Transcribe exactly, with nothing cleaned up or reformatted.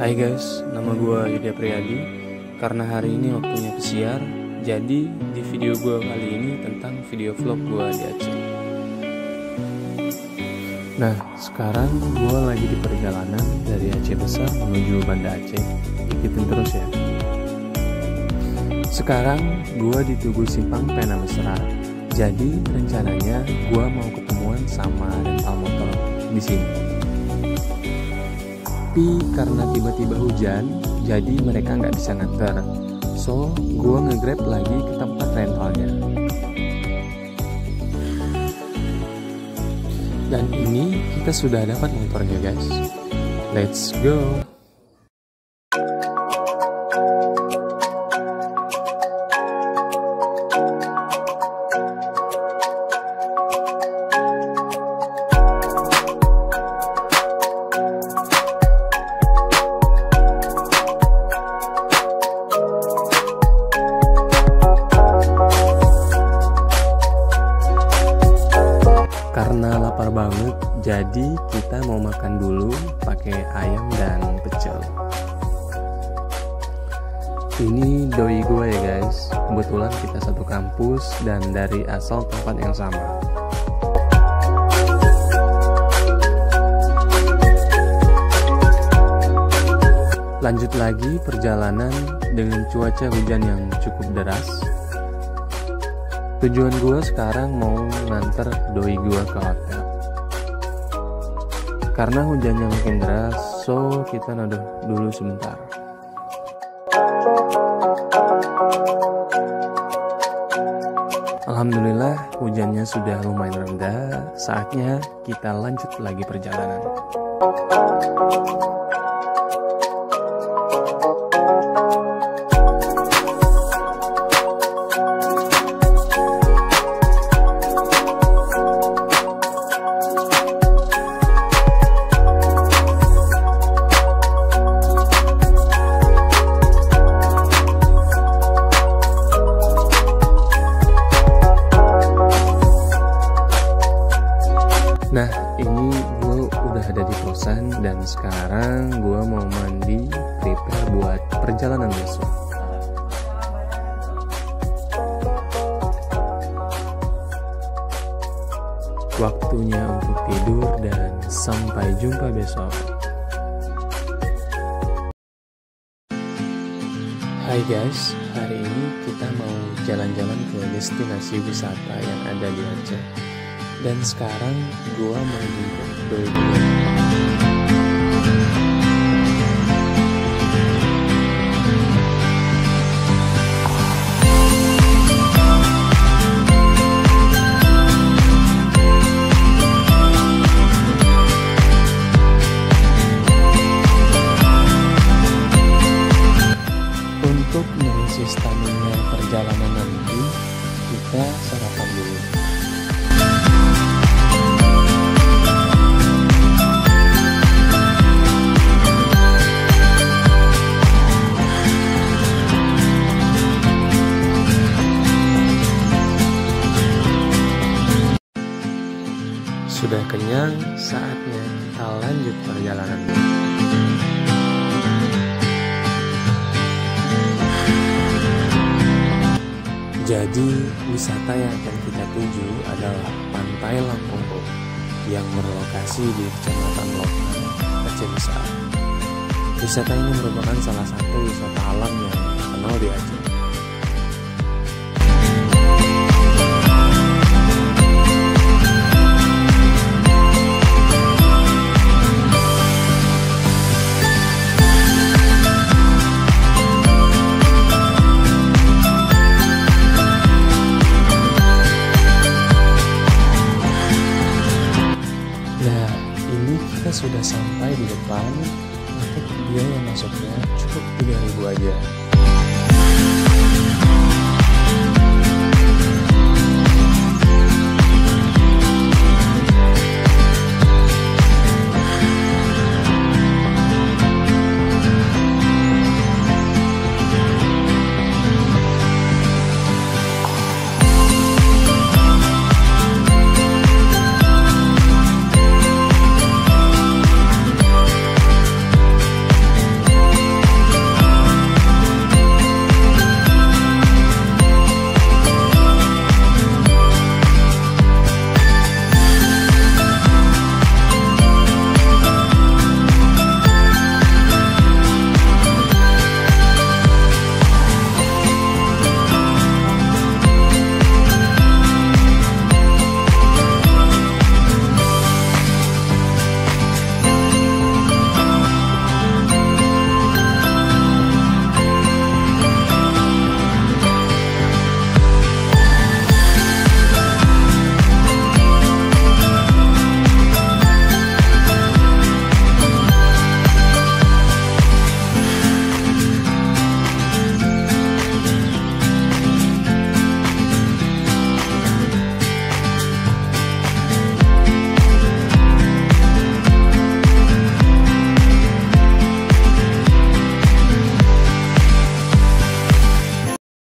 Hai guys, nama gue Yudha Priyadi. Karena hari ini waktunya pesiar, jadi di video gue kali ini tentang video vlog gue di Aceh. Nah, sekarang gue lagi di perjalanan dari Aceh Besar menuju Banda Aceh. Ikutin terus ya. Sekarang gue di Tugu Simpang Pena Mesra. Jadi rencananya gue mau ketemuan sama rental motor di sini. Tapi karena tiba-tiba hujan, jadi mereka nggak bisa nganter. So, gue nge-grab lagi ke tempat rentalnya. Dan ini kita sudah dapat motornya guys. Let's go! Karena lapar banget, jadi kita mau makan dulu pakai ayam dan pecel. Ini doi gue ya guys, kebetulan kita satu kampus dan dari asal tempat yang sama. Lanjut lagi perjalanan dengan cuaca hujan yang cukup deras. Tujuan gue sekarang mau nganter doi gue ke hotel. Karena hujannya makin deras, so kita naduh dulu sebentar. Alhamdulillah hujannya sudah lumayan reda. Saatnya kita lanjut lagi perjalanan. Nah, ini gue udah ada di kosan dan sekarang gue mau mandi, prepare buat perjalanan besok. Waktunya untuk tidur dan sampai jumpa besok. Hai guys, hari ini kita mau jalan-jalan ke destinasi wisata yang ada di Aceh. Dan sekarang gua mau jemput doi gue. Untuk mengisi stamina perjalanan nanti, kita sarapan dulu. Sudah kenyang, saatnya kita lanjut perjalanan. Jadi, wisata yang akan kita tuju adalah Pantai Lampung yang berlokasi di Kecamatan Lokan, Aceh Besar. Wisata ini merupakan salah satu wisata alam yang terkenal di Aceh. Nah, ini kita sudah sampai di depan. Untuk biaya masuknya cukup tiga ribu aja.